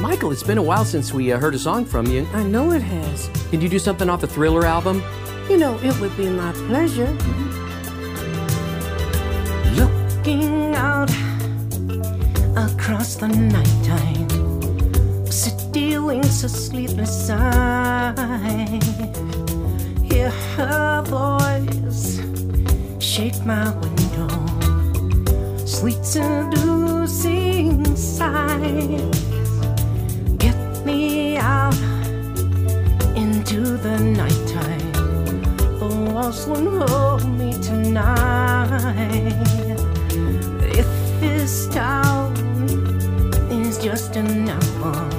Michael, it's been a while since we heard a song from you. I know it has. Can you do something off the Thriller album? You know, it would be my pleasure. Looking out across the nighttime, city winks a sleepless sigh. Hear her voice shake my window, sweet seducing sighs. Get me out into the nighttime. The walls won't hold me tonight. If this town is just an hour,